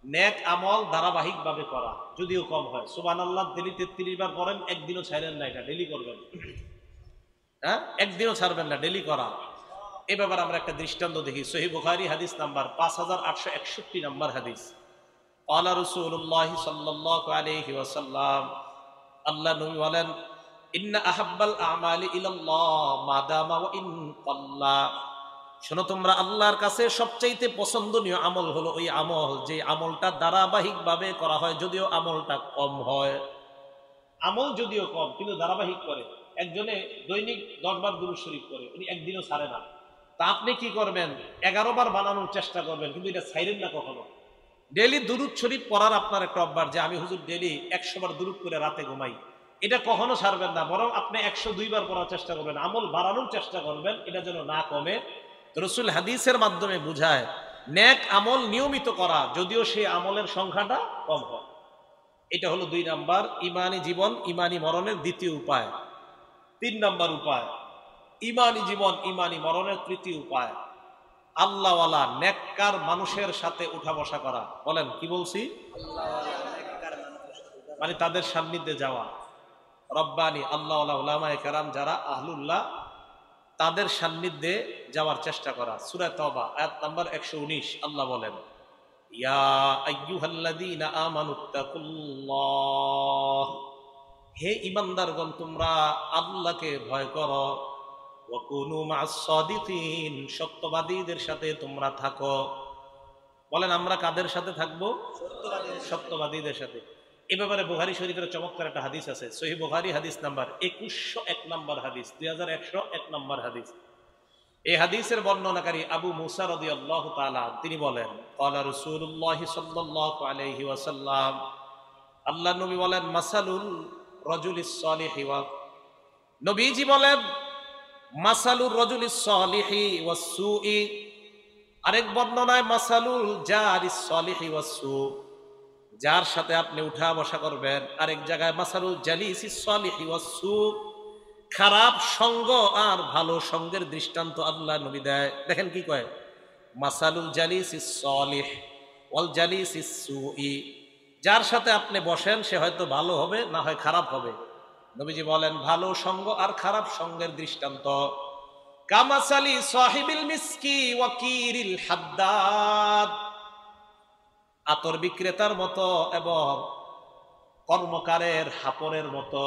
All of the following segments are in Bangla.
নেক আমল ধারাবাহিক ভাবে করা, যদিও কম হয়। সুবহানাল্লাহ ডেলি 33 বার করেন, একদিনও ছাড়েন না, এটা ডেলি করবেন। হ্যাঁ, একদিনও ছাড়বেন না, ডেলি করা। এ ব্যাপারে আমরা একটা দৃষ্টান্ত দেখি। সহিহ বুখারী হাদিস নাম্বার 5861 নাম্বার হাদিস। ক্বালা রাসূলুল্লাহ সাল্লাল্লাহু আলাইহি ওয়াসাল্লাম, আল্লাহ নবী বলেন, ইন্না আহাব্বাল আমালি ইলাল্লাহ মা দামা ওয়া ইন কাল্লা। শোনো, তোমরা আল্লাহর কাছে সবচাইতে পছন্দনীয় আমল হলো ওই আমল যে আমলটা ধারাবাহিক ভাবে করা হয়, যদিও আমলটা কম হয়। আমল যদিও কম কিন্তু ধারাবাহিক করে। একজনে দৈনিক 10 বার দুরূদ শরীফ করে, উনি একদিনও ছাড়ে না। তা আপনি কি করবেন? 11 বার বানানোর চেষ্টা করবেন, কিন্তু এটা ছাইরেন না কখনো। ডেলি দুরূদ শরীফ পড়ার আপনার একটা অভ্যাস, যে আমি হুজুর ডেলি 100 বার দুরূদ করে রাতে ঘুমাই, এটা কখনো ছাড়বেন না। বরং আপনি 102 বার পড়ার চেষ্টা করবেন, আমল বাড়ানোর চেষ্টা করবেন, এটা যেন না কমে। রাসূল হাদিসের মাধ্যমে বুঝায় নেক আমল নিয়মিত করা, যদিও সেই আমলের সংখ্যাটা কম হয়। এটা হলো 2 নাম্বার ইমানি জীবন ইমানি মরণের দ্বিতীয় উপায়। 3 নাম্বার উপায়, ইমানি জীবন ইমানি মরণের তৃতীয় উপায়, আল্লাহওয়ালা নেককার মানুষের সাথে উঠা বসা করা। বলেন, কি বলছি? মানে তাদের সান্নিধ্যে যাওয়া। রব্বানি আল্লাহওয়ালা উলামায়ে কেরাম যারা আহলুল্লাহ, তাদের সান্নিধ্যে যাওয়ার চেষ্টা করা। সূরা তওবা আয়াত নাম্বার 119 আল্লাহ বলেন, ইয়া আইয়ুহাল্লাযীনা আমানুত্তাকুল্লাহ, হে ঈমানদারগণ তোমরা আল্লাহকে ভয় করো। ওয়া কুনু মা'আস সাদিকিন, সত্যবাদীদের সাথে তোমরা থাকো। বলেন, আমরা কাদের সাথে থাকবো? সত্যবাদীদের সাথে। এই ব্যাপারে বুখারী শরীফের চমৎকার একটা হাদিস আছে। সহিহ বুখারী হাদিস নাম্বার 2101 নাম্বার হাদিস, 2101 নাম্বার হাদিস। এই হাদিসের বর্ণনাকারী আবু মুসা রাদিয়াল্লাহু তাআলা তিনি বলেন, ক্বালা রাসূলুল্লাহ সাল্লাল্লাহু আলাইহি ওয়াসাল্লাম, আল্লাহর নবী বলেন, মাসালুল রাজুলিস সালিহি ওয়া, নবীজি বলেন, মাসালুর রাজুলিস সালিহি ওয়াস সুই। আরেক বর্ণনায় মাসালুল জারিস সালিহি ওয়াস সু, যার সাথে আপনি উঠা বসা করবেন। আরেক জায়গায় মাসালুল জালিসিস সালিহি ওয়াস সু, খারাপ সঙ্গ আর ভালো সঙ্গের দৃষ্টান্ত আল্লাহ নবী দেয়। দেখেন কি কয়, মাসালুল জালিসিস সালিহ ওয়াল জালিসিস সুই, যার সাথে আপনি বসেন সে হয়তো ভালো হবে, না হয় খারাপ হবে। নবীজি বলেন, ভালো সঙ্গ আর খারাপ সঙ্গের দৃষ্টান্ত কামাসালি সাহিবিল মিসকি ওয়া কিরিল হাদ্দাদ, আতর বিক্রেতার মতো এবং কর্মকারের হাপরের মতো।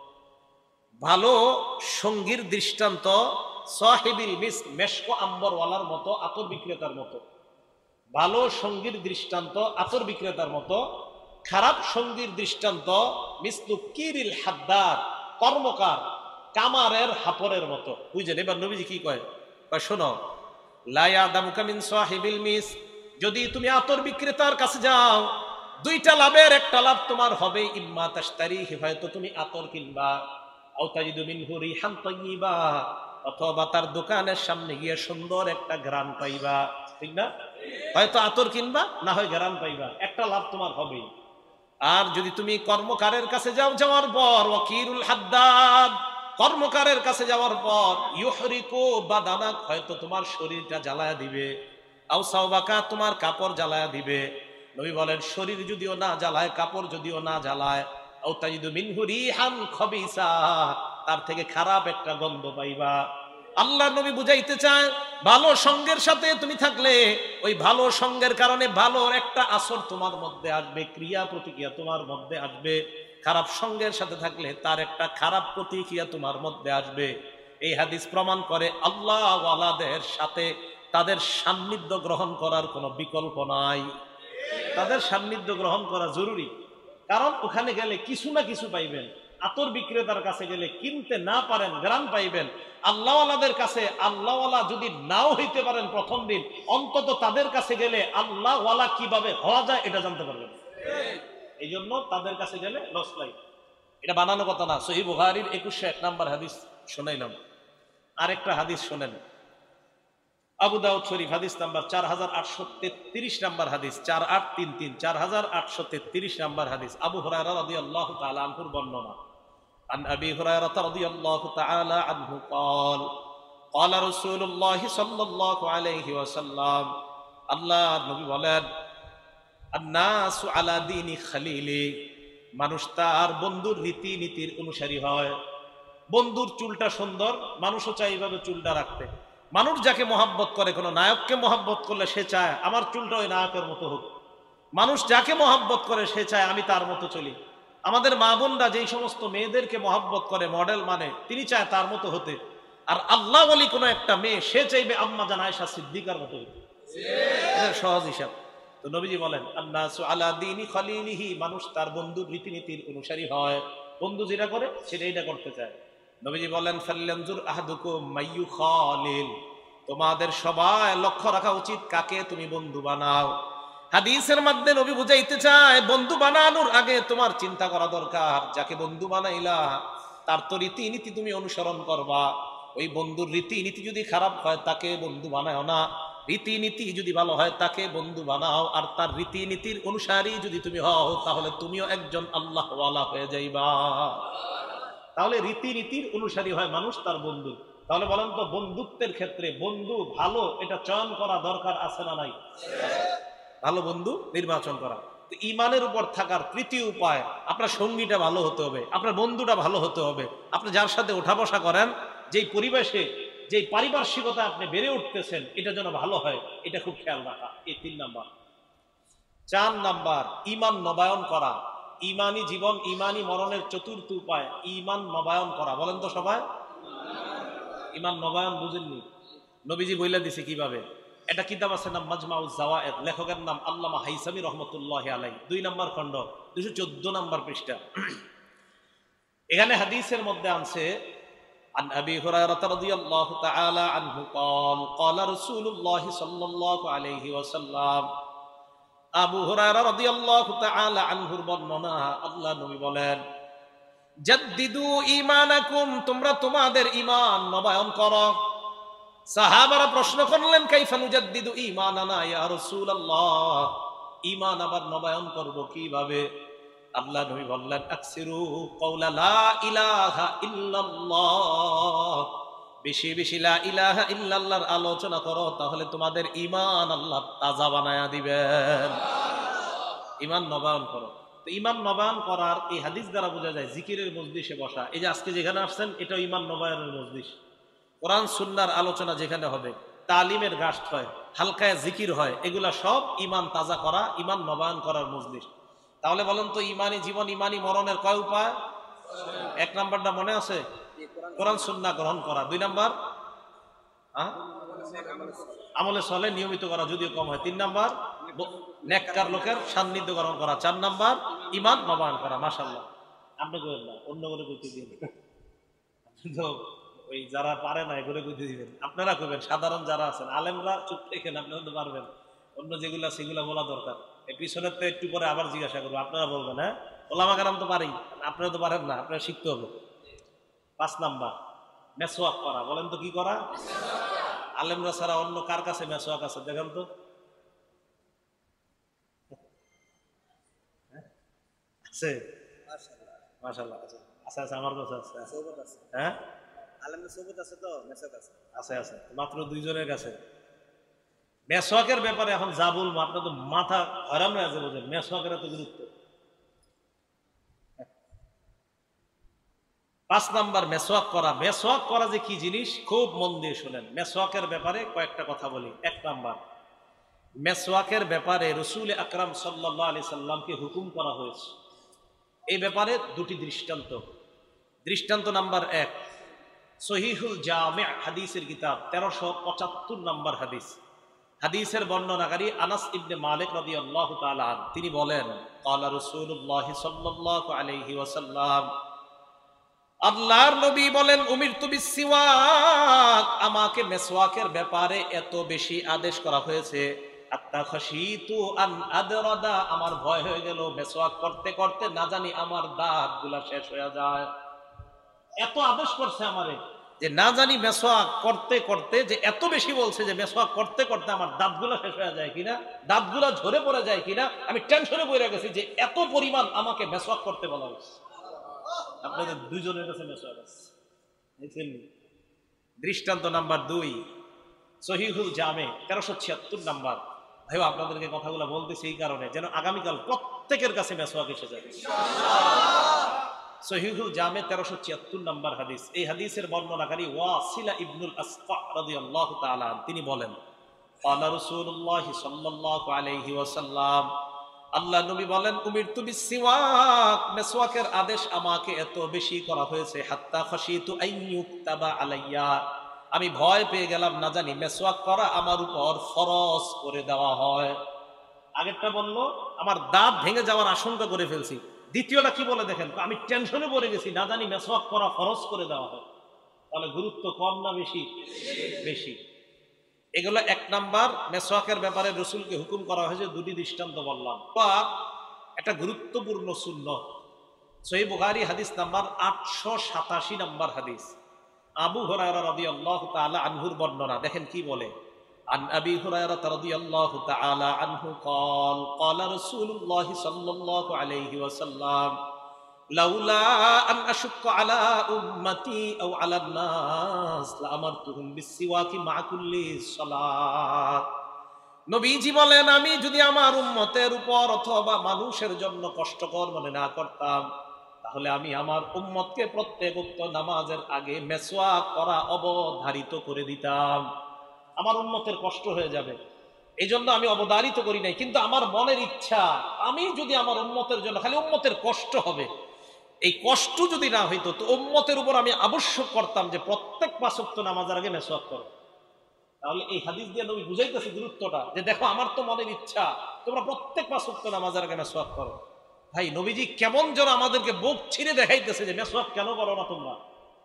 ভালো সঙ্গীর দৃষ্টান্ত সাহিবিল মিস্ক, মেশক আম্বরওয়ালার মতো, আতর বিক্রেতার মতো। ভালো সঙ্গীর দৃষ্টান্ত আতর বিক্রেতার মতো। খারাপ সঙ্গীর দৃষ্টান্ত মিসলু কিরিল হাদ্দাদ, কর্মকার কামারের হাপরের মতো। বুঝলেন? এবার নবীজি কি কয়? শোনো, লা ইয়াদামুকা মিন সাহিবিল মিস, যদি তুমি আতর বিক্রেতার কাছে যাও, 2টা লাভের একটা লাভ তোমার হবে। ইম্মা তাশতারিহি, হয়তো তুমি আতর কিনবা, আও তাজিদু মিনহু রিহান তাইয়্যিবা, অথবা তার দোকানের সামনে গিয়ে সুন্দর একটা ঘ্রাণ পাইবা। ঠিক না? হয়তো আতর কিনবা, না হয় ঘ্রাণ পাইবা, একটা লাভ তোমার হবেই। আর যদি তুমি কর্মকারের কাছে যাও, যাওয়ার পর ওয়াকিরুল হাদ্দাদ, কর্মকারের কাছে যাওয়ার পর ইউহরিকু বাদানাক, হয়তো তোমার শরীরটা জ্বালায়া দিবে, আও সাওবাকা, তোমার কাপড় জ্বালায়া দিবে। নবী বলেন, শরীর যদিও না জ্বালায়, কাপড় যদিও না জ্বালায়, আও তাজিদু মিনহু রিহান খবিসা, তার থেকে খারাপ একটা গন্ধ পাইবা। আল্লাহ নবী বুঝাইতে চায়, ভালো সঙ্গের সাথে তুমি থাকলে ওই ভালো সঙ্গের কারণে ভালোর একটা আসর তোমার মধ্যে আসবে, ক্রিয়া প্রতিক্রিয়া তোমার মধ্যে আসবে। খারাপ সঙ্গের সাথে থাকলে তার একটা খারাপ প্রতিক্রিয়া তোমার মধ্যে আসবে। এই হাদিস প্রমাণ করে আল্লাহ ওয়ালাদের সাথে তাদের সান্নিধ্য গ্রহণ করার কোনো বিকল্প নাই। তাদের সান্নিধ্য গ্রহণ করা জরুরি, কারণ ওখানে গেলে কিছু না কিছু পাইবেন। আতর বিক্রেতার কাছে গেলে কিনতে না পারেন, গ্রাম পাইবেন। আল্লাহওয়ালাদের কাছে আল্লাহওয়ালা যদি নাও হইতে পারেন প্রথম দিন, অন্তত তাদের কাছে গেলে আল্লাহওয়ালা কিভাবে হওয়া যায় এটা জানতে পারবেন। এই জন্য তাদের কাছে গেলে লস নাই। এটা বানানো কথা না। সহিহ বুখারীর 2101 নাম্বার হাদিস শোনাইলাম। আরেকটা হাদিস শোনেন, আবু দাউদ শরীফ হাদিস নাম্বার 4833 নাম্বার হাদিস, 4833, 4833 নাম্বার হাদিস। আবু হুরায়রা রাদিয়াল্লাহু তাআলা আনহুর বর্ণনা। عن أبي هريرة رضي الله تعالى عنه قال قال رسول الله صلى الله عليه وسلم, আল্লাহ নবী বলেন, আন্নাসু আলা দীনি খালিলি, মানুষ তার বন্ধুর রীতিনীতির অনুসারী হয়। বন্ধুর চুলটা সুন্দর, মানুষও চাই এইভাবে চুলটা রাখতে। মানুষ যাকে মহাব্বত করে, কোনো নায়ককে মহাব্বত করলে সে চায় আমার চুলটা ওই নায়কের মতো হোক। মানুষ যাকে মহাব্বত করে সে চায় আমি তার মতো চলি। আমাদের মা বোনরা যেই সমস্ত মেয়েদেরকে মহাব্বত করে, মডেল মানে, তিনি চায় তার মতো হতে। আর আল্লাহ বলি কোনো একটা মেয়ে, সে চাইবে আম্মা জান আয়েশা সিদ্দিকার মতো হতে। এটা সহজ হিসাব। তো নবীজি বলেন আন্নাসু আলা দীনি খালিলিহি, মানুষ তার বন্ধুর রীতিনীতির অনুসারী হয়। বন্ধু যেটা করে সেটা এটা করতে চায়। নবীজি বলেন ফাল্যানজুর আহাদুকুম মাইয়ু খালিল, তোমাদের সবাই লক্ষ্য রাখা উচিত কাকে তুমি বন্ধু বানাও। হাদিসের মধ্যে নবী বুঝাইতে চায় বন্ধু বানানোর আগে তোমার চিন্তা করা দরকার, যাকে বন্ধু বানাইলা তার তো রীতিনীতি তুমি অনুসরণ করবা। ওই বন্ধুর রীতিনীতি যদি খারাপ হয় তাকে বন্ধু বানাও না, রীতিনীতি যদি ভালো হয় তাকে বন্ধু বানাও। আর তার রীতিনীতির অনুসারী যদি তুমি হও তাহলে তুমিও একজন আল্লাহওয়ালা হয়ে যাইবা। তাহলে রীতিনীতির অনুসারী হয় মানুষ তার বন্ধু। তাহলে বলেন তো বন্ধুত্বের ক্ষেত্রে বন্ধু ভালো এটা চয়ন করা দরকার আছে না নাই? ভালো বন্ধু নির্বাচন করা। তো ইমানের উপর থাকার তৃতীয় উপায়, আপনার সঙ্গীটা ভালো হতে হবে, আপনার বন্ধুটা ভালো হতে হবে। আপনি যার সাথে ওঠা বসা করেন, যেই পরিবেশে যেই পারিপার্শ্বিকতা আপনি বেড়ে উঠতেছেন, এটা যেন ভালো হয়, এটা খুব খেয়াল রাখা। এই 3 নাম্বার। 4 নাম্বার, ইমান নবায়ন করা। ইমানি জীবন ইমানি মরণের চতুর্থ উপায় ইমান নবায়ন করা। বলেন তো সবাই, ইমান নবায়ন বুঝেননি? নবীজি বইলা দিছে কিভাবে। এটা কিতাব আছে নাম মাজমাউজ জাওয়ায়েদ, লেখকের নাম আল্লামা হাইসামি রহমতুল্লাহি আলাইহি, 2 নম্বর খণ্ড 214 নম্বর পৃষ্ঠা। এখানে হাদিসের মধ্যে আছে عن أبي هريرة رضي الله تعالى عنه قال قال رسول الله صلى الله عليه وسلم, আবু হুরায়রা রাদিয়াল্লাহু তাআলা আনহুর বর্ণনা, আল্লাহ নবী বলেন জাদ্দিদু ঈমানাকুম, তোমরা তোমাদের ঈমান নবায়ন করো। সাহাবারা প্রশ্ন করলেন কাইফা নুজাদ্দিদু ঈমানানা ইয়া রাসূলুল্লাহ, ঈমান আবার নবায়ন করব কিভাবে? আল্লাহ নবী বললেন আকসিরু কওলা লা ইলাহা ইল্লাল্লাহ, বেশি বেশি লা ইলাহা ইল্লাল্লাহর আলোচনা করো, তাহলে তোমাদের ঈমান আল্লাহ তাজা বানায়া দিবেন। ঈমান নবায়ন করো। তো ঈমান নবায়ন করার এই হাদিস দ্বারা বোঝা যায় জিকিরের মজলিসে বসা। এই যে আজকে যেখানে আসছেন এটা ঈমান নবায়নের মজলিস। কোরআন সুন্নাহর আলোচনা যেখানে হবে, তালিমের গাস্ট হয়, হালকায় জিকির হয়, এগুলা সব ঈমান তাজা করা, ঈমান নবায়ন করার মজলিস। তাহলে বলেন তো ইমানি জীবন ইমানি মরণের কয় উপায়? 1 নাম্বারটা মনে আছে, কোরআন সুন্নাহ গ্রহণ করা। 2 নাম্বার আমলে সলে নিয়মিত করা, যদিও কম হয়। 3 নাম্বার নেককার লোকের সান্নিধ্য গ্রহণ করা। 4 নাম্বার ঈমান নবায়ন করা। মাশাআল্লাহ, আপনি কইবেন না, অন্য করে কইতে দিন। তো ওই যারা পারে না এগুলো কইতে দিবেন, আপনারা কইবেন। সাধারণ যারা আছেন আলেমরা চুপ থাকেন, আপনারা তো পারবেন। অন্য যেগুলা সেগুলা বলা দরকার। এই পিছনের তো একটু পরে আবার জিজ্ঞাসা করবো, আপনারা বলবেন। হ্যাঁ, ওলামা কেরাম তো পারি, আপনারা তো পারেন না, আপনারা শিখতে হবে। 5 নাম্বার মেসওয়াক করা। বলেন তো কি করা? আলেমরা ছাড়া অন্য কার কাছে মেসওয়াক আছে দেখেন তো? আছে? মাশাআল্লাহ আছে, আছে আছে, আমার কাছে আছে। হ্যাঁ, আলেমদের সৌবত আছে তো মেসওয়াক আছে, আছে আছে, মাত্র 2 জনের কাছে। মেসওয়াকের ব্যাপারে এখন যা বলবো আপনার তো মাথা হয়রান হয়ে আছে। বোঝেন মেসওয়াকের এত গুরুত্ব। 5 নাম্বার মেসওয়াক করা। মেসওয়াক করা যে কি জিনিস খুব মন দিয়ে শুনেন। মেসওয়াকের ব্যাপারে কয়েকটা কথা বলি। 1 নাম্বার, মেসওয়াকের ব্যাপারে রাসূল আকরাম সাল্লাল্লাহু আলাইহি সাল্লামকে হুকুম করা হয়েছে। এই ব্যাপারে 2টি দৃষ্টান্ত। দৃষ্টান্ত নাম্বার 1, সহিহুল জামি' হাদিসের কিতাব 1375 নাম্বার হাদিস। হাদিসের বর্ণনাকারী আনাস ইবনে মালিক রাদিয়াল্লাহু তাআলা আনহু, তিনি বলেন ক্বালা রাসূলুল্লাহ সাল্লাল্লাহু আলাইহি ওয়াসাল্লাম, আল্লাহর নবী বলেন উমিরতু বিসসিওয়াক, আমাকে মেসওয়াকের ব্যাপারে এত বেশি আদেশ করা হয়েছে, আত্তা খাশিতু আন আদরাদা, আমার ভয় হয়ে গেল মেসওয়াক করতে করতে না জানি আমার দাঁতগুলা শেষ হয়ে যায়। এত আদেশ করছে আমারে যে না জানি মেসওয়াক করতে করতে, যে এত বেশি বলছে যে মেসওয়াক করতে করতে আমার দাঁতগুলা শেষ হয়ে যায় কিনা, দাঁতগুলা ঝরে পড়ে যায় কিনা, আমি টেনশনে পড়ে গেছি যে এত পরিমাণ আমাকে মেসওয়াক করতে বলা হয়েছে। আপনাদের 2 জনের কাছে মেসওয়াক আছে। দৃষ্টান্ত নাম্বার 2, সহিহুল জামে 1376 নাম্বার, ভাই আপনাদেরকে কথাগুলো বলতেছি এই কারণে যেন আগামীকাল প্রত্যেকের কাছে মেসওয়াক এসে যায়। সহিহুল জামে 1376 নম্বর হাদিস। এই হাদিসের বর্ণনাকারী ওয়াসিলা ইবনুল আসকা রাদিয়াল্লাহু তাআলা তিনি বলেন, ক্বালা রাসূলুল্লাহ সাল্লাল্লাহু আলাইহি ওয়াসাল্লাম, আল্লাহ নবী বলেন, উমিরতু বিসওয়াক, মেসওয়াকের আদেশ আমাকে এত বেশি করা হয়েছে, হাত্তা খাশিতু আইয়ুকতাবা আলাইয়া, আমি ভয় পেয়ে গেলাম না জানি মেসওয়াক করা আমার উপর ফরজ করে দেওয়া হয়। আগেরটা বলল আমার দাঁত ভেঙে যাওয়ার আশঙ্কা করে ফেলছি, দ্বিতীয়টা কি বলে দেখেন, আমি টেনশনে পড়ে গেছি না জানি মেসওয়াক করা ফরজ করে দেওয়া হয়। তাহলে গুরুত্ব কম না বেশি? বেশি। এগুলো এক নাম্বার। মেসওয়াকের ব্যাপারে রসুলকে হুকুম করা হয়েছে, দুটি দৃষ্টান্ত বললাম। একটা গুরুত্বপূর্ণ সুন্নত, সহিহ বুখারী হাদিস নাম্বার 887 নম্বর হাদিস, আবু হুরায়রা রাদিয়াল্লাহু তাআলা আনহুর বর্ণনা। দেখেন কি বলে, আন আবি হুরায়রা রাদিয়াল্লাহু তাআলা আনহু قال قال رسول الله صلى الله عليه وسلم লাউলা আন আশুক্কা আলা উম্মতি আও আলা নাস লাআমারতুহুম বিসসিওয়াকি মা কুল্লি সালাত। নবীজি বলেন, আমি যদি আমার উম্মতের উপর অথবা মানুষের জন্য কষ্টকর মনে না করতাম, তাহলে আমি আমার উম্মতকে প্রত্যেক উক্ত নামাজের আগে মেসওয়াক করা অবধারিত করে দিতাম। আমার উম্মতের কষ্ট হয়ে যাবে, এই জন্য আমি অবধারিত করি নাই, কিন্তু আমার মনের ইচ্ছা, আমি যদি আমার উম্মতের জন্য, খালি উম্মতের কষ্ট হবে, এই কষ্ট যদি না হইতো তো উম্মতের উপর আমি আবশ্যক করতাম যে প্রত্যেক 5 ওয়াক্ত নামাজের আগে মেসওয়াক করো। তাহলে এই হাদিস দিয়ে নবী বুঝাইতেছে গুরুত্বটা, যে দেখো আমার তো মনের ইচ্ছা, তোমরা প্রত্যেক 5 ওয়াক্ত নামাজের আগে মেসওয়াক করো। ভাই নবীজি কেমন যেন আমাদেরকে বুক ছিঁড়ে দেখাইতেছে যে মেসওয়াক কেন করো না তোমরা।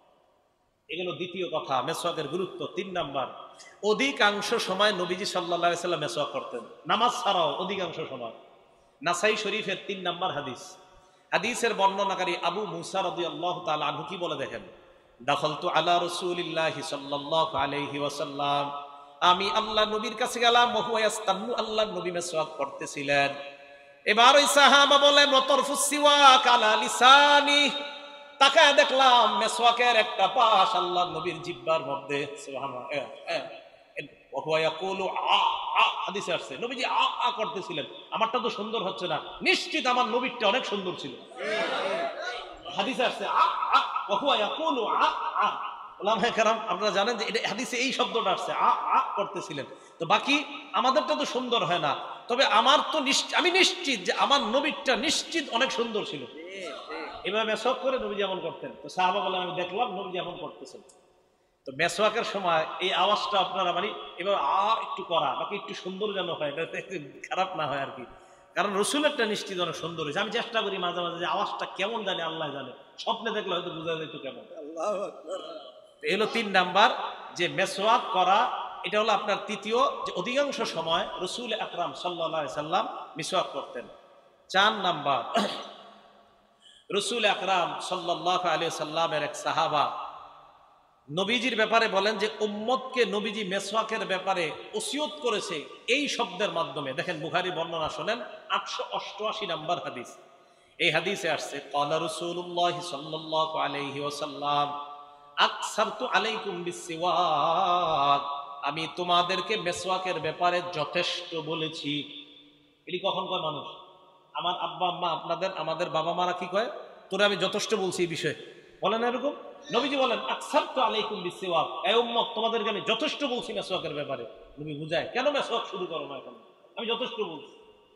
এগুলো দ্বিতীয় কথা, মেসওয়াকের গুরুত্ব। 3 নাম্বার, অধিকাংশ সময় নবীজি সাল্লাল্লাহু আলাইহি সাল্লাম মেসওয়াক করতেন, নামাজ ছাড়াও অধিকাংশ সময়। নাসাই শরীফের 3 নাম্বার হাদিস। হাদিসের বর্ণনাকারী আবু মুসা রাদিয়াল্লাহু তাআলা আনহু কি বলে দেখেন, দাখালতু আলা রাসূলিল্লাহি সাল্লাল্লাহু আলাইহি ওয়াসাল্লাম, আমি আল্লাহ নবীর কাছে গেলাম, ওয়া ইয়াস্তান্নু, আল্লাহ নবী মেসওয়াক করতেছিলেন। এবার ওই সাহাবা বলেন, ওয়াতরফুস সিওয়াক আলা লিসানি, তাকায় দেখলাম মেসওয়াকের একটা পাশ আল্লাহ নবীর জিহ্বার মধ্যে। সুবহানাল্লাহ। ওয়া ইয়াকুলু আ আ, হাদিসে আসছে নবীজি আ আ করতেছিলেন। আমারটা তো সুন্দর হচ্ছে না, নিশ্চিত আমার নবীরটা অনেক সুন্দর ছিল। হাদিসে আসছে আ আ, ওয়া ইয়াকুলু আ আ। ওলামায়ে কেরাম আপনারা জানেন যে এটা হাদিসে এই শব্দটা আসছে, আ আ করতেছিলেন। তো বাকি আমাদেরটা তো সুন্দর হয় না, তবে আমার তো আমি নিশ্চিত যে আমার নবীরটা নিশ্চিত অনেক সুন্দর ছিল। এভাবে মেসওয়াক করে নবী যেমন করতেন। তো সাহাবা বলেন, আমি দেখলাম নবী যেমন করতেছেন। তো মেসওয়াকের সময় এই আওয়াজটা আপনারা মানে এভাবে একটু করা, বাকি একটু সুন্দর যেন হয়, খারাপ না হয় আর কি। কারণ রসুলেরটা নিশ্চিত অনেক সুন্দর হয়েছে। আমি চেষ্টা করি মাঝে মাঝে যে আওয়াজটা কেমন জানে আল্লাহ জানে, স্বপ্নে দেখলে হয়তো বোঝা যেত কেমন। এগুলো 3 নাম্বার, যে মেসওয়াক করা, এটা হলো আপনার তৃতীয়, যে অধিকাংশ সময় রসুল আকরাম সাল্লাল্লাহু আলাইহি সাল্লাম মিসওয়াক করতেন। 4 নাম্বার, রসুল আকরাম সাল্লাল্লাহু আলাইহি সাল্লামের এক সাহাবা নবীজির ব্যাপারে বলেন যে উম্মতকে নবীজি মেসওয়াকের ব্যাপারে ওসিয়ত করেছে এই শব্দের মাধ্যমে। দেখেন বুখারী বর্ণনা শোনেন, 888 নাম্বার হাদিস। এই হাদিসে আসছে, ক্বালা রাসূলুল্লাহ সাল্লাল্লাহু আলাইহি ওয়াসাল্লাম আকসারতু আলাইকুম বিসওয়াক, আমি তোমাদেরকে মেসওয়াকের ব্যাপারে যথেষ্ট বলেছি। এটি কখন কয় মানুষ? আমার আব্বা আম্মা, আপনাদের, আমাদের বাবা মারা কি কয়, তোরে আমি যথেষ্ট বলছি এই বিষয়ে, বলেন এরকম? নবীজি বলেন আকসারতু আলাইকুম বিসওয়াক, এই উম্মত তোমাদেরকে আমি যথেষ্ট বলছি মেসওয়াকের ব্যাপারে। নবী বুঝায় কেন মেসওয়াক শুরু করো না এখন, আমি যথেষ্ট বলছি।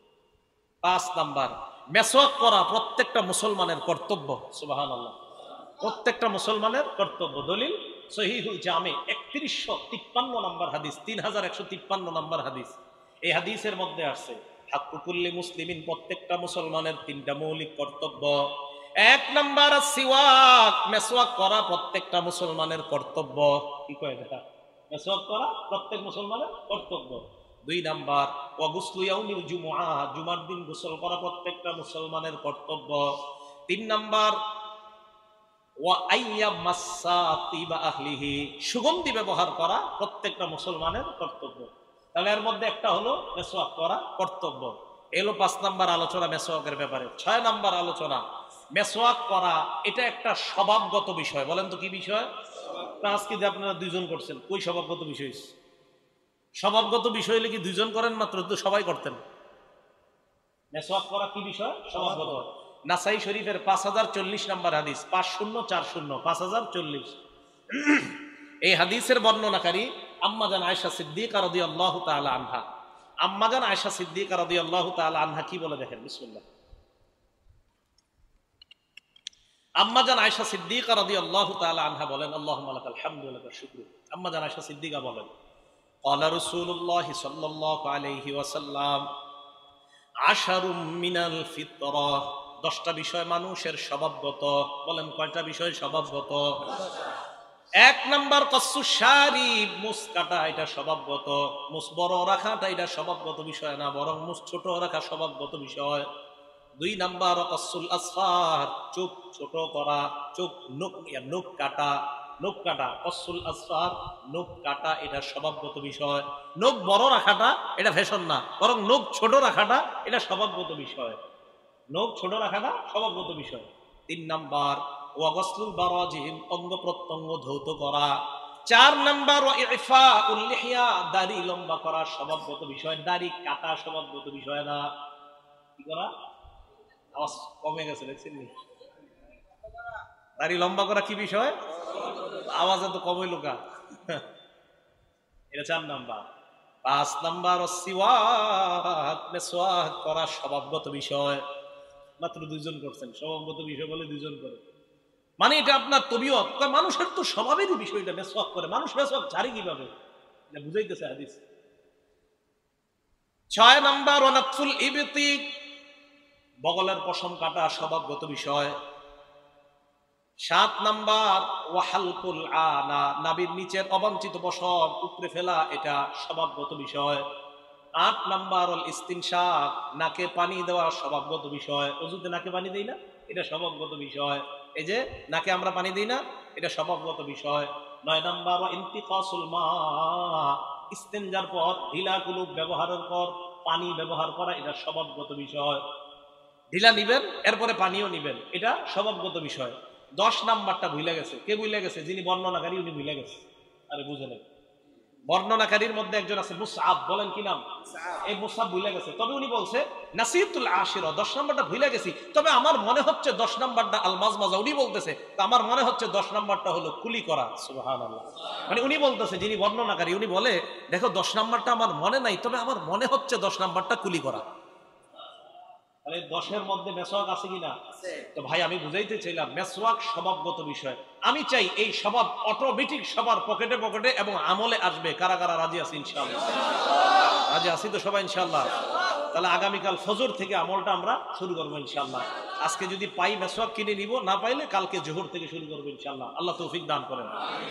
5 নাম্বার, মেসওয়াক করা প্রত্যেকটা মুসলমানের কর্তব্য। সুবহানাল্লাহ, প্রত্যেকটা মুসলমানের কর্তব্য। দলিল সহিহুল জামে 3153 নম্বর হাদিস, 3153 নম্বর হাদিস। এই হাদিসের মধ্যে আসছে হাক্কু কুল্লি মুসলিমিন, প্রত্যেকটা মুসলমানের 3টা মৌলিক কর্তব্য। 1 নাম্বার সিওয়াক, মেসওয়াক করা প্রত্যেকটা মুসলমানের কর্তব্য। কি কয় এটা? মেসওয়াক করা প্রত্যেক মুসলমানের কর্তব্য। 2 নাম্বার ওয়া গুসলু ইয়াউমিল জুমআ, জুমার দিন গোসল করা প্রত্যেকটা মুসলমানের কর্তব্য। 3 নাম্বার ওয়া আইয়াম মাসাতিবা আহলিহি, সুগন্ধি ব্যবহার করা প্রত্যেকটা মুসলমানের কর্তব্য। তাহলে এর মধ্যে একটা হলো মেসওয়াক করা কর্তব্য। এলো 5 নাম্বার আলোচনা মেসওয়াকের ব্যাপারে। 6 নাম্বার আলোচনা, মেসওয়াক করা এটা একটা স্বভাবগত বিষয়। বলেন তো কি বিষয়? আজকে যে আপনারা 2জন করছেন, কই স্বভাবগত বিষয়? স্বভাবগত বিষয় হলে কি দুইজন করেন মাত্র, তো সবাই করতেন। মেসওয়াক করা কি বিষয়? স্বভাবগত। নাসাই শরীফের 5040 নম্বর হাদিস, 5040 5040, এই হাদিসের বর্ণনাকারী আম্মাজান আয়েশা সিদ্দিকা রাদিয়াল্লাহু তাআলা আনহা। আম্মাজান আয়েশা সিদ্দিকা রাদিয়াল্লাহু তাআলা আনহা কি বলে দেখেন, বিসমিল্লাহ। আম্মাজান আয়েশা সিদ্দিকা রাদিয়াল্লাহু তাআলা আনহা বলেন, আল্লাহুম্মা লাকাল হামদু ওয়া লাকাশ শুকরু। আম্মাজান আয়েশা সিদ্দিকা বলেন, ক্বালা রাসূলুল্লাহ সাল্লাল্লাহু আলাইহি ওয়াসাল্লাম আশারুম মিনাল ফিতরাহ, 10টা বিষয় মানুষের স্বভাবগত। বলেন কয়টা বিষয় স্বভাবগত? 1 নাম্বার কসু শারিব, মুস কাটা, এটা স্বভাবগত। মুস বড় রাখাটা এটা স্বভাবগত বিষয় না, বরং মুস ছোট রাখা স্বভাবগত বিষয়। 2 নাম্বার কসুল আসফার, চোখ ছোট করা, চোখ নখ কাটা, নখ কাটা, কসুল আসফার, নখ কাটা, এটা স্বভাবগত বিষয়। নখ বড় রাখাটা এটা ফ্যাশন না, বরং নখ ছোট রাখাটা এটা স্বভাবগত বিষয়। নখ ছোট রাখাটা স্বভাবগত বিষয়। 3 নাম্বার ওয়াগসলুল বারাজিম, অঙ্গ প্রত্যঙ্গ ধৌত করা। 4 নাম্বার ইফাউল লিহিয়া, দাড়ি লম্বা করা স্বভাবগত বিষয়, দাড়ি কাটা স্বভাবগত বিষয় না। কি করা? আওয়াজ কমে গেছে দেখছেন নি? দাড়ি লম্বা করা কি বিষয়? আওয়াজ এত কমই লোকা। এটা 4 নাম্বার। 5 নাম্বার সিওয়াক, মেসওয়াক করা স্বভাবগত বিষয়। মাত্র 2 জন করছেন, স্বভাবগত বিষয় বলে 2 জন করে, মানে এটা আপনার তবিয়ত। মানুষের তো স্বভাবেরই বিষয়টা মেসওয়াক করে, মানুষ মেসওয়াক ঝাড়ি কিভাবে, এটা বুঝাইতেছে হাদিস। 6 নাম্বার ওয়ানাতফুল ইবতি, বগলের পশম কাটা স্বভাবগত বিষয়। 7 নাম্বার ওয়াহালকুল আনা, নাভির নিচের অবাঞ্ছিত পশম উপড়ে ফেলা, এটা স্বভাবগত বিষয়। 8 নাম্বার ওয়াল ইস্তিনশাক, নাকে পানি দেওয়া স্বভাবগত বিষয়। ওযুতে নাকে পানি দেই না, এটা স্বভাবগত বিষয়। এই যে নাকে আমরা পানি দিই না, এটা স্বভাবগত বিষয়। 9 নাম্বার ইন্তিকাসুল মা, ইস্তেনজার পর ঢিলা কুলুপ ব্যবহারের পর পানি ব্যবহার করা, এটা স্বভাবগত বিষয়। ঢিলা নিবেন, এরপরে পানিও নিবেন, এটা স্বভাবগত বিষয়। 10 নাম্বারটা ভুলে গেছে। কে ভুলে গেছে? যিনি বর্ণনাকারী, উনি ভুলে গেছে। আরে বুঝে নেই, বর্ণনাকারীর মধ্যে একজন আছে মুসআব, বলেন কি নাম? এই মুসআব ভুলে গেছে, তবে উনি বলছে নাসিতুল আশিরা, 10 নাম্বারটা ভুলে গেছি, তবে আমার মনে হচ্ছে 10 নাম্বারটা আল মাজমাজা। উনি বলতেছে আমার মনে হচ্ছে 10 নাম্বারটা হলো কুলি করা। সুবহানাল্লাহ। মানে উনি বলতেছে, যিনি বর্ণনাকারী, উনি বলে দেখো 10 নাম্বারটা আমার মনে নাই, তবে আমার মনে হচ্ছে 10 নাম্বারটা কুলি করা। তাহলে 10-এর মধ্যে মেসওয়াক আছে কিনা? তো ভাই আমি বুঝাইতে চাইলাম মেসওয়াক স্বভাবগত বিষয়। আমি চাই এই স্বভাব অটোমেটিক সবার পকেটে পকেটে এবং আমলে আসবে। কারা কারা রাজি আছি? ইনশাআল্লাহ রাজি আছি তো সবাই ইনশাআল্লাহ। তাহলে আগামীকাল ফজর থেকে আমলটা আমরা শুরু করবো ইনশাআল্লাহ। আজকে যদি পাই মেসওয়াক কিনে নিব, না পাইলে কালকে জোহর থেকে শুরু করবো ইনশাআল্লাহ। আল্লাহ তৌফিক দান করেন।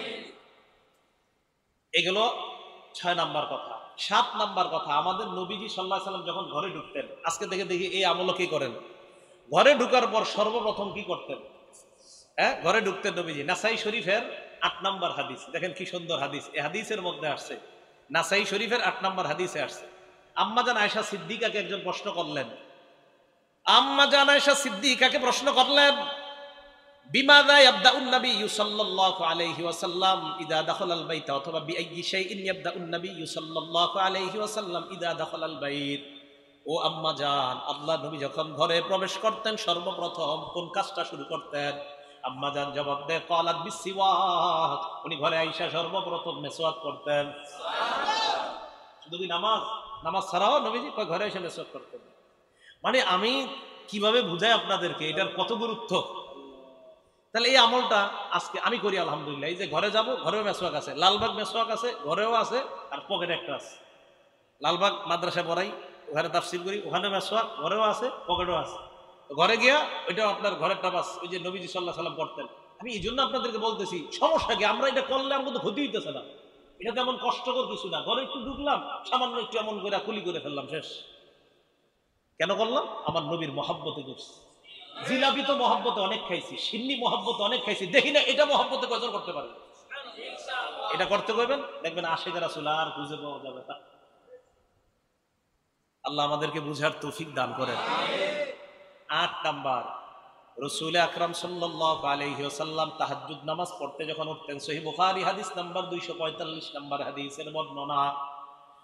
এগুলো 6 নাম্বার কথা। 7 নাম্বার কথা, আমাদের নবীজি সাল্লাল্লাহু আলাইহি সাল্লাম যখন ঘরে ঢুকতেন, আজকে থেকে দেখি এই আমল কি করেন। ঘরে ঢুকার পর সর্বপ্রথম কি করতেন? ঘরে ঢুকতেন নবীজি। নাসাই শরীফের 8 নাম্বার হাদিস, দেখেন কি সুন্দর হাদিস। এই হাদিসের মধ্যে আসছে, নাসাই শরীফের 8 নাম্বার হাদিসে আসছে, আম্মাজান আয়েশা সিদ্দিকাকে একজন প্রশ্ন করলেন। আম্মাজান আয়েশা সিদ্দিকাকে প্রশ্ন করলেন, বিমাযা ইয়াবদাউন নবী সাল্লাল্লাহু আলাইহি ওয়াসাল্লাম ইযা দাখালাল বাইত, অথবা বিআইয়ি শাইইন ইয়াবদাউন নবী সাল্লাল্লাহু আলাইহি ওয়াসাল্লাম ইযা দাখালাল বাইত। ও আম্মা জান, আল্লাহ নবী যখন ঘরে প্রবেশ করতেন সর্বপ্রথম কোন কাজটা শুরু করতেন? আম্মা জান জবাব দেয় ক্বালাত বিসওয়াক, উনি ঘরে আইসা সর্বপ্রথম মেসওয়াক করতেন। শুধু কি নামাজ ছাড়াও নবীজি ঘরে এসে মেসওয়াক করতেন। মানে আমি কিভাবে বুঝাই আপনাদেরকে এটার কত গুরুত্ব। তাহলে এই আমলটা আজকে আমি করি আলহামদুলিল্লাহ। এই যে ঘরে যাব, ঘরেও মেসওয়াক আছে, লালবাগ মেসওয়াক আছে, ঘরেও আছে, আর পকেটে একটা আছে। লালবাগ মাদ্রাসা পড়াই, ওখানে তাফসীর করি, ওখানে মেসওয়াক ঘরেও আছে, পকেটেও আছে। ঘরে গিয়া ওইটাও আপনার ঘরের টাবাস, ওই যে নবীজি সাল্লাল্লাহু আলাইহি সাল্লাম করতেন। আমি এই জন্য আপনাদেরকে বলতেছি, সমস্যা কি? আমরা এটা করলে আমাকে তো ক্ষতি হইতেছে না, এটা তেমন কষ্টকর কিছু না। ঘরে একটু ঢুকলাম, সামান্য একটু এমন করে কুলি করে ফেললাম, শেষ। কেন করলাম? আমার নবীর মহব্বতে করছি। জিলাপি তো মহব্বতে অনেক খাইছি, সিন্নি মহব্বতে অনেক খাইছি, দেখি না এটা মহব্বতে কয়জন করতে পারে। এটা করতে কইবেন, দেখবেন আশিক রাসূল আর খুঁজে পাওয়া যাবে না। আল্লাহ আমাদেরকে বুঝার তৌফিক দান করেন। 8 নাম্বার, রাসূল আকরাম সাল্লাল্লাহু আলাইহি ওয়াসাল্লাম তাহাজ্জুদ নামাজ পড়তে যখন উঠতেন, সহিহ বুখারী হাদিস নাম্বার 245 নাম্বার হাদিসের বর্ণনা,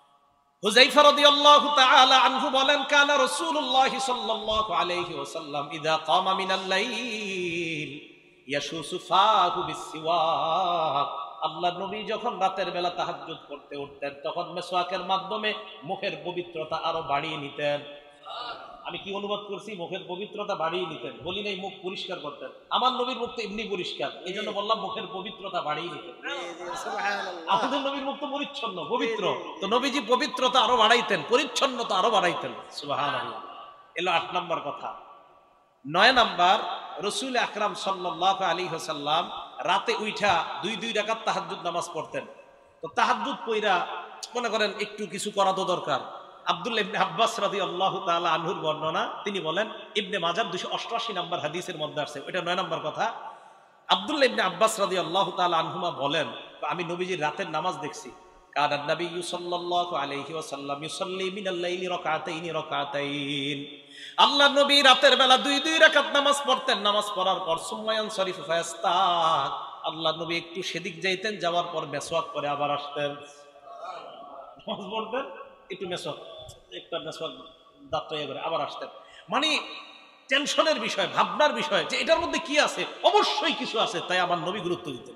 হুযায়ফা রাদিয়াল্লাহু তাআলা আনহু বলেন, কানা রাসূলুল্লাহ সাল্লাল্লাহু আলাইহি ওয়াসাল্লাম ইযা কামা মিনাল লাইল ইয়াশুসু ফাহু বিসসিওয়াক। আল্লাহর নবী যখন রাতের বেলা তাহাজ্জুদ করতে উঠতেন তখন মেসওয়াকের মাধ্যমে মুখের পবিত্রতা আরো বাড়িয়ে নিতেন। আমি কি অনুবাদ করছি? মুখের পবিত্রতা বাড়িয়ে নিতেন, বলি নাই মুখ পরিষ্কার করতেন। আমার নবীর মুখ তো এমনি পরিষ্কার, এই জন্য বললাম মুখের পবিত্রতা বাড়িয়ে নিতেন। আমাদের নবীর মুখ তো পরিচ্ছন্ন পবিত্র, তো নবীজি পবিত্রতা আরো বাড়াইতেন, পরিচ্ছন্নতা আরো বাড়াইতেন। সুবহানাল্লাহ। এলো 8 নম্বর কথা। 9 নম্বর, রাসূল আকরাম সাল্লাল্লাহু আলাইহি ওয়াসাল্লাম রাতে উঠা 2 রাকাত তাহাজ্জুদ নামাজ পড়তেন। তো তাহাজ্জুদ পড়া মনে করেন একটু কিছু করা তো দরকার। আব্দুল্লাহ ইবনে আব্বাস রাদিয়াল্লাহু তাআলা আনহুর বর্ণনা, তিনি বলেন, ইবনে মাজাহ 288 নম্বর হাদিসের মধ্যে আছে, ওটা 9 নম্বর কথা। আব্দুল্লাহ ইবনে আব্বাস রাদিয়াল্লাহু তাআলা আনহুমা বলেন, আমি নবীজির রাতের নামাজ দেখছি। কানা নবী সাল্লাল্লাহু আলাইহি ওয়াসাল্লাম ইউসাল্লি মিনাল লাইলি রাকাতাইন। আল্লাহর নবী রাতের বেলা 2 রাকাত নামাজ পড়তেন। নামাজ পড়ার পর সুম্মায়ান শরীফ ফায়াস্তাক, আল্লাহর নবী একটু সেদিক যাইতেন, যাওয়ার পর মেসওয়াক করে আবার আসতেন। নামাজ পড়তেন, একটু মেসওয়াক, একটা মেসওয়াক দাঁত করে আবার আসতেন। মানে টেনশনের বিষয়, ভাবনার বিষয় যে এটার মধ্যে কি আছে, অবশ্যই কিছু আছে, তাই আমার নবী গুরুত্ব দিতেন।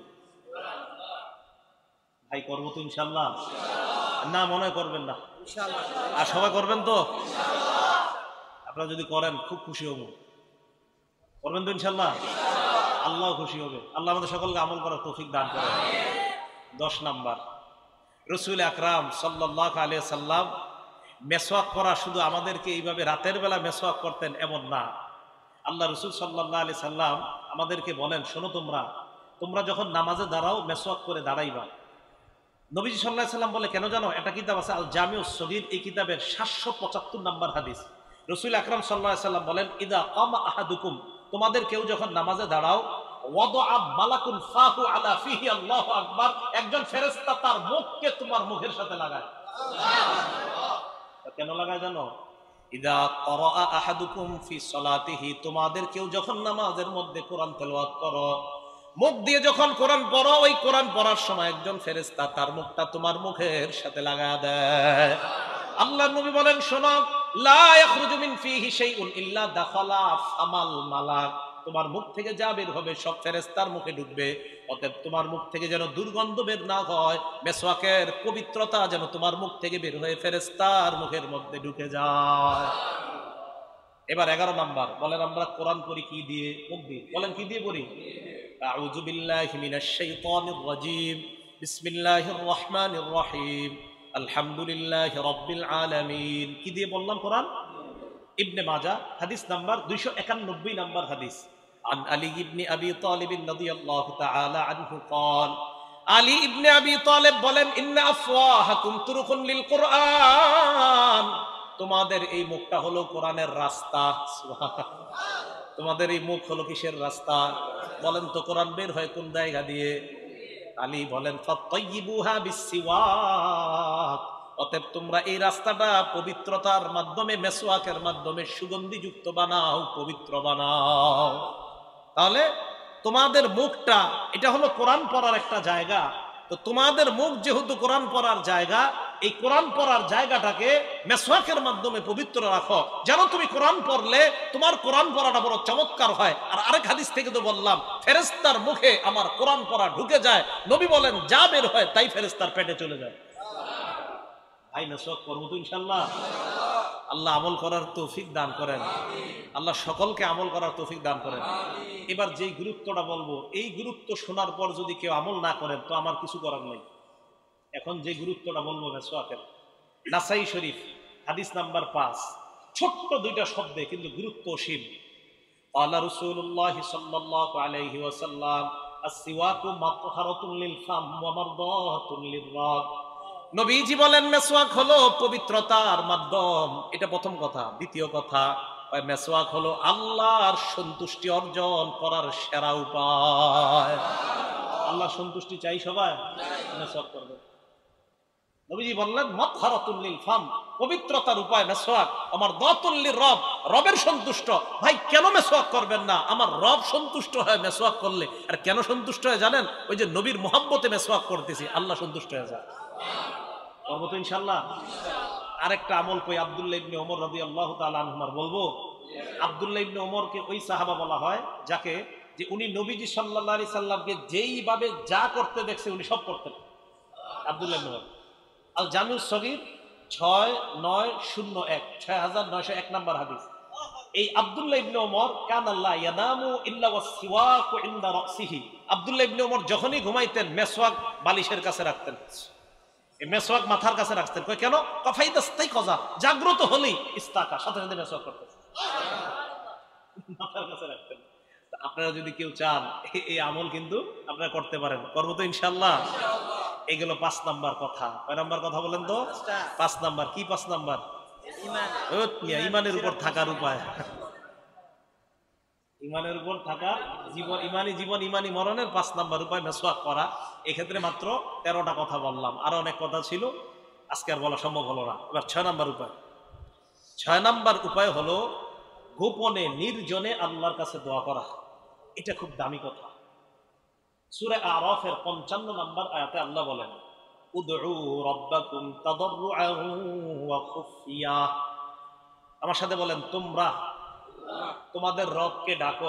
ভাই করবো তো ইনশাল্লাহ? না মনে করবেন না? আর সবাই করবেন তো? আপনারা যদি করেন খুব খুশি হব। করবেন তো ইনশাল্লাহ? আল্লাহ খুশি হবে। আল্লাহ আমাদের সকলকে আমল করার তৌফিক দান করেন। 10 নাম্বার, রাসূল আকরাম সাল্লাল্লাহু আলাইহি সাল্লাম মেসওয়াক করা শুধু আমাদেরকে এইভাবে রাতের বেলা মেসওয়াক করতেন এমন না। আল্লাহ রাসূল সাল্লাল্লাহু আলাইহি সাল্লাম আমাদেরকে বলেন, শোনো তোমরা যখন নামাজে দাঁড়াও মেসওয়াক করে দাঁড়াইবা। নবীজি সাল্লাল্লাহু আলাইহি সাল্লাম বলে, কেন জানো? একটা কিতাব আছে আল জামিউস সগীর, এই কিতাবের 775 নম্বর হাদিস। রাসূল আকরাম সাল্লাল্লাহু আলাইহি সাল্লাম বলেন, ইদা কামা আহাদুকুম, তোমাদের কেউ যখন নামাজে দাঁড়াও, ওয়াদআ মালাকুন ফাহু আলা ফিহি, আল্লাহু আকবার, একজন ফেরেশতা তার মুখকে তোমার মুখের সাথে লাগায়। কেন লাগায় জানো? ইদা ক্বারা আহাদুকুম ফি সালাতিহি, তোমাদের কেউ যখন নামাজের মধ্যে কোরআন তেলাওয়াত করো, মুখ দিয়ে যখন কোরআন পড়ো, ওই কোরআন পড়ার সময় একজন ফেরেশতা তার মুখটা তোমার মুখের সাথে লাগায় দেয়। আল্লাহর নবী বলেন, শোনো, লা ইয়াখরুজু মিন ফিহি শাইউন ইল্লা দাখালা ফামাল মালাক, তোমার মুখ থেকে যা বের হবে সব ফেরেশতার মুখে ঢুকবে। অতএব তোমার মুখ থেকে যেন দুর্গন্ধ বের না হয়, মেসওয়াকের পবিত্রতা যেন তোমার মুখ থেকে বের হয়ে ফেরেশতার মুখের মধ্যে ঢুকে যায়। এবার 11 নাম্বার, বলেন আমরা কোরআন পড়ি কি দিয়ে? মুখ দিয়ে। বলেন কি দিয়ে পড়ি? আউযু বিল্লাহি মিনাশ শাইতানির রাজীম, বিসমিল্লাহির রহমানির রহিম, আলহামদুলিল্লাহি রাব্বিল আলামিন। কি দিয়ে বললাম? কোরআন। ইবনে মাজাহ হাদিস নাম্বার 291 নাম্বার হাদিস। আন আলী ইবনে আবি তালিব রাদিয়াল্লাহু তাআলা আনহু قال, আলী ইবনে আবি তালিব বলেন, ইন্না আফওয়াহাকুম তুরুকুন লিল কুরআন, তোমাদের এই মুখটা হলো কোরআনের রাস্তা। তোমাদের এই মুখ হলো কিসের রাস্তা? বলেন তো, কোরআন বের হয় কোন জায়গা দিয়ে? আলী বলেন, ফাতাইয়িবুহা বিসসিওয়াক, অতএব তোমরা এই রাস্তাটা পবিত্রতার মাধ্যমে, মেসওয়াকের মাধ্যমে সুগন্ধিযুক্ত বানাও, পবিত্র বানাও। তাহলে তোমাদের মুখটা, এটা হলো কোরআন পড়ার একটা জায়গা। তো তোমাদের মুখ যেহেতু কোরআন পড়ার জায়গা, এই কোরআন পড়ার জায়গাটাকে মেসওয়াকের মাধ্যমে পবিত্র রাখো, যেন তুমি কোরআন পড়লে তোমার কোরআন পড়াটা বড় চমৎকার হয়। আর আরেক হাদিস থেকে তো বললাম, ফেরেশতার মুখে আমার কোরআন পড়া ঢুকে যায়। নবী বলেন, যা বের হয় তাই ফেরেশতার পেটে চলে যায়। ভাই মেসওয়াক করবো তো ইনশাআল্লাহ? আল্লাহ আমল করার তৌফিক দান করেন। আল্লাহ সকলকে আমল করার তৌফিক দান করেন। এবার যেই গুরুত্বটা বলবো, এই গুরুত্ব শোনার পর যদি কেউ আমল না করেন তো আমার কিছু করার নেই। এখন যে গুরুত্বটা বলবো মেসওয়াকের, নাসাই শরীফ হাদিস নাম্বার 5, ছোট্ট 2টা শব্দে কিন্তু গুরুত্ব অসীম। ক্বালা রাসূলুল্লাহ সাল্লাল্লাহু আলাইহি ওয়াসাল্লাম, আস-সিওয়াকু মাতহারাতুন লিল ফাম ওয়া মারদাতুন লির-রাব। নবীজি বলেন, মেসওয়াক হলো পবিত্রতার মাধ্যম। এটা প্রথম কথা। দ্বিতীয় কথা, মেসওয়াক হলো আল্লাহর সন্তুষ্টি অর্জন করার সেরা উপায়। আল্লাহর সন্তুষ্টি চাই সবাই, মেসওয়াক করবে। নবীজি বললেন, মাতহারাতুন লিল ফাম, পবিত্রতার উপায় মেসওয়াক। আমার দাতুন লির-রব, রবের সন্তুষ্ট। ভাই কেন মেসওয়াক করবেন না? আমার রব সন্তুষ্ট হয় মেসওয়াক করলে। আর কেন সন্তুষ্ট হয় জানেন? ওই যে নবীর মুহাব্বতে মেসওয়াক করতেছি, আল্লাহ সন্তুষ্ট হয়ে যায়। করবো তো ইনশাআল্লাহ? আরেকটা আমল কই আব্দুল্লাহ ইবনে ওমর রাদিয়াল্লাহু তাআলা আনহুমার বলবো। আব্দুল্লাহ ইবনে ওমরকে ওই সাহাবা বলা হয় যাকে যে উনি নবীজি সাল্লাল্লাহু আলাইহি সাল্লামকে যেইভাবে যা করতে দেখছে উনি সব করতেন। আব্দুল্লাহ ইবনে ওমর আল জামিউস সগীর 6901 6901 নাম্বার হাদিস। এই আব্দুল্লাহ ইবনে ওমর কানাল্লাহ ইয়ানামু ইল্লা ওয়াসওয়াকু ইনদা রাসিহি। আব্দুল্লাহ ইবনে ওমর যখনই ঘুমাইতেন মেসওয়াক বালিশের কাছে রাখতেন, এই মেসওয়াক মাথার কাছে রাখতেন। কই কেন? কফাইদাস্তাই কজা, জাগ্রত হলেই ইস্তাকা, সাথে সাথে মেসওয়াক করতেন, মাথার কাছে রাখতেন। আপনারা যদি কেউ চান এই আমল কিন্তু আপনারা করতে পারেন। করবো তো ইনশাআল্লাহ। এগুলো 5 নাম্বার কথা। কয় নাম্বার কথা বলেন তো? 5 নাম্বার। কি 5 নাম্বার? ইমানের উপর থাকার উপায়। ইমানের উপর থাকা জীবন, ইমানি জীবন ইমানি মরণের 5 নাম্বার উপায় মেসওয়াক করা। এক্ষেত্রে মাত্র 13টা কথা বললাম, আরো অনেক কথা ছিল, আজকে আর বলা সম্ভব হলো না। এবার 6 নাম্বার উপায়। 6 নাম্বার উপায় হলো গোপনে নির্জনে আল্লাহর কাছে দোয়া করা। এটা খুব দামি কথা। সূরা আরাফের 55 নাম্বার আয়াতে আল্লাহ বলেন, উদউ রাব্বাকুম তাদাররুআন ওয়া খুফিয়া। আমার সাথে বলেন, তোমরা তোমাদের রবকে ডাকো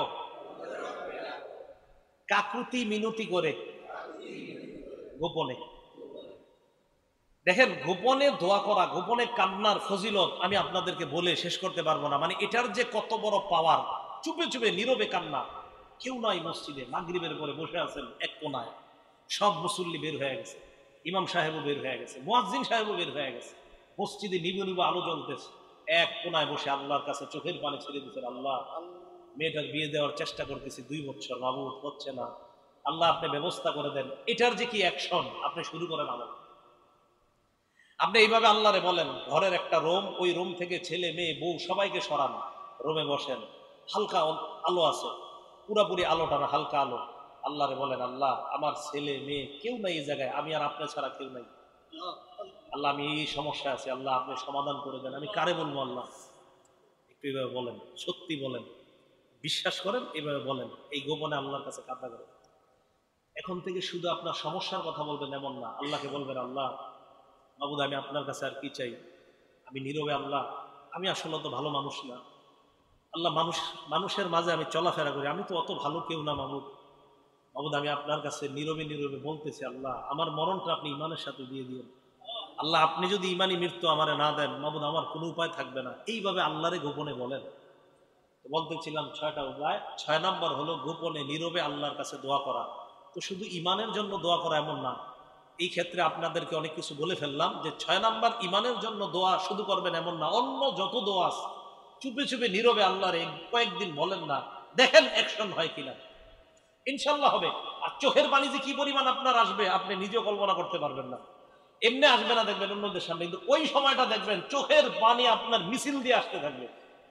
কাকুতি মিনতি করে, গোপনে। দেখেন, গোপনে দোয়া করা, গোপনে কান্নার ফজিলত আমি আপনাদেরকে বলে শেষ করতে পারবো না। মানে এটার যে কত বড় পাওয়ার। চুপে চুপে নীরবে কান্না, কেউ নাই মসজিদে, মাগরিবের পরে বসে আছেন এক কোনায়, সব মুসল্লি বের হয়ে গেছে, ইমাম সাহেবও বের হয়ে গেছে, মুয়াজ্জিন সাহেবও বের হয়ে গেছে, মসজিদে নিবু নিবু আলো জ্বলতেছে, এক কোনায় বসে আল্লাহর কাছে চোখের পানি ছেড়ে দিচ্ছেন। আল্লাহ, মেয়েটার বিয়ে দেওয়ার চেষ্টা করতেছি 2 বছর, মাবুদ হচ্ছে না, আল্লাহ আপনি ব্যবস্থা করে দেন। এটার যে কি অ্যাকশন, আপনি শুরু করেন আমল। আপনি এইভাবে আল্লাহরে বলেন, ঘরের একটা রুম, ওই রুম থেকে ছেলে মেয়ে বউ সবাইকে সরান, রুমে বসেন, হালকা আলো আছে, পুরাপুরি আলোটা না, হালকা আলো। আল্লাহরে বলেন, আল্লাহ আমার ছেলে মেয়ে কেউ নাই এই জায়গায়, আমি আর আপনি ছাড়া কেউ নাই, আল্লাহ আমি এই সমস্যা আছে, আল্লাহ আপনি সমাধান করে দেন। আমি কারে বলবো আল্লাহ? একটু এইভাবে বলেন, সত্যি বলেন, বিশ্বাস করেন, এইভাবে বলেন, এই গোপনে আল্লাহর কাছে কান্না করেন। এখন থেকে শুধু আপনার সমস্যার কথা বলবেন এমন না, আল্লাহকে বলবেন, আল্লাহ মাবুদ আমি আপনার কাছে আর কি চাই, আমি নীরবে, আল্লাহ আমি আসলে তো ভালো মানুষ না, আল্লাহ মানুষের মাঝে আমি চলাফেরা করি, আমি তো অত ভালো কেউ না মাবুদ। মাবুদ আমি আপনার কাছে নীরবে নীরবে বলতেছি, আল্লাহ আমার মরণটা আপনি ইমানের সাথে দিয়ে দিন, আল্লাহ আপনি যদি ইমানি মৃত্যু আমারে না দেন মাবুদ আমার কোনো উপায় থাকবে না। এইভাবে আল্লাহরে গোপনে বলেন। বলতেছিলাম 6টা উপায়। 6 নাম্বার হলো গোপনে নীরবে আল্লাহর কাছে দোয়া করা। তো শুধু ইমানের জন্য দোয়া করা এমন না, এই ক্ষেত্রে আপনাদেরকে অনেক কিছু বলে ফেললাম যে 6 নাম্বার ইমানের জন্য দোয়া শুধু করবেন এমন না, অন্য যত দোয়া আছে চুপে চুপে নীরবে আল্লাহর কয়েকদিন বলেন না, দেখেন অ্যাকশন হয় কিনা, ইনশাল্লাহ হবে। আর চোখের পানি যে কি পরিমাণ আপনার আসবে আপনি নিজেও কল্পনা করতে পারবেন না। এমনি আসবে না দেখবেন অন্যদের সামনে, কিন্তু ওই সময়টা দেখবেন চোখের পানি আপনার মিছিল দিয়ে আসতে থাকবে।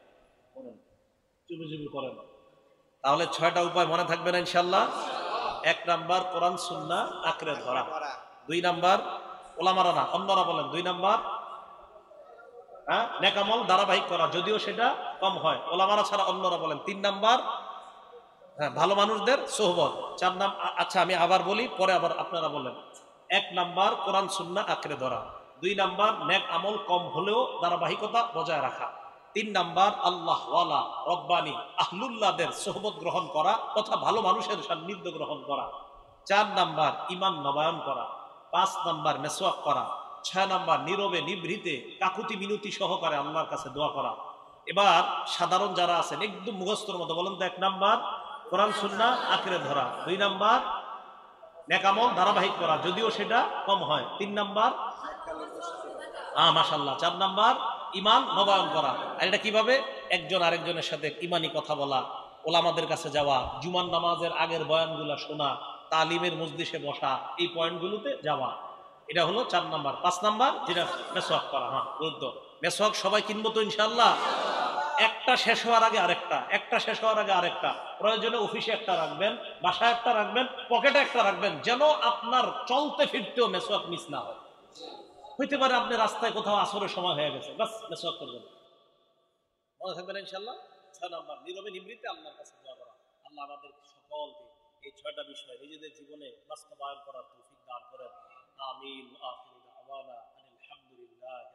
চুপে চুপে করেন, তাহলে 6টা উপায় মনে থাকবে না ইনশাল্লাহ। 1 নাম্বার কোরআন সুন্নাহ আঁকড়ে ধরা। 2 নাম্বার ওলামারা না, অন্যরা বলেন 2 নাম্বার নেক আমল ধারাবাহিক করা, যদিও সেটা কম হয়, ওলামারা ছাড়া অন্যরা বলেন। 3 নাম্বার ভালো মানুষদের সোহবত। 4 নাম্বার, আচ্ছা আমি আবার বলি, পরে আবার আপনারা বলেন। 1 নাম্বার কোরআন সুন্নাহ আঁকড়ে ধরা। 2 নাম্বার নেক আমল কম হলেও ধারাবাহিকতা বজায় রাখা। 3 নাম্বার আল্লাহ ওয়ালা রব্বানি আহলুল্লাহদের সোহবত গ্রহণ করা তথা ভালো মানুষের সান্নিধ্য গ্রহণ করা। 4 নাম্বার ইমান নবায়ন করা। 5 নাম্বার মেসওয়াক করা। 6 নাম্বার নীরবে নিভৃতে কাকুতি মিনতি সহকারে আল্লাহর কাছে দোয়া করা। এবার সাধারণ যারা আছেন একদম মুখস্থর মতো বলেন তো, 1 নাম্বার কোরআন সুন্নাহ আঁকড়ে ধরা, 2 নাম্বার নেক আমল ধারাবাহিক করা, যদিও সেটা কম হয়, 3 নাম্বার মাশাআল্লাহ, 4 নাম্বার ইমান নবায়ন করা। আর এটা কিভাবে? একজন আরেকজনের সাথে ইমানি কথা বলা, ওলামাদের কাছে যাওয়া, জুমার নামাজের আগের বয়ানগুলা শোনা, তালিমের মজলিসে বসা, এই পয়েন্টগুলোতে যাওয়া। এটা হলো 4 নাম্বার। 5 নাম্বার যেটা মেসওয়াক করা। গুরুত্ব, মেসওয়াক সবাই কিনবো তো ইনশাআল্লাহ। একটা শেষ হওয়ার আগে আরেকটা, একটা শেষ হওয়ার আগে আরেকটা, প্রয়োজনে অফিসে একটা রাখবেন, বাসায় একটা রাখবেন, পকেটে একটা রাখবেন, যেন আপনার চলতে ফিরতেও মেসওয়াক মিস না হয়। হইতে পারে আপনি রাস্তায় কোথাও আসরের সময় হয়ে গেছে, বাস মেসওয়াক করবেন, মনে থাকবেন ইনশাআল্লাহ। 6 নাম্বার নীরবে নিভৃতে আল্লাহর কাছে দোয়া করা। আল্লাহ আমাদের সকলকে এই 6টা বিষয় নিজেদের জীবনে বাস্তবায়ন করার তৌফিক দান করেন। আমিন। আখিরু দাওয়ানা আলহামদুলিল্লাহ।